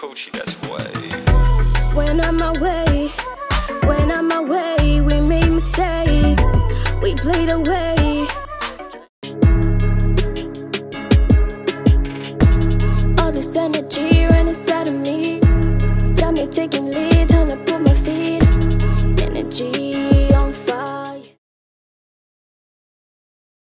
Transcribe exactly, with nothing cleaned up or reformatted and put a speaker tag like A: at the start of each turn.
A: coochie, that's wave.
B: When I'm away, when I'm away, we made mistakes, we played away. All this energy running inside of me got me taking lead, trying to put my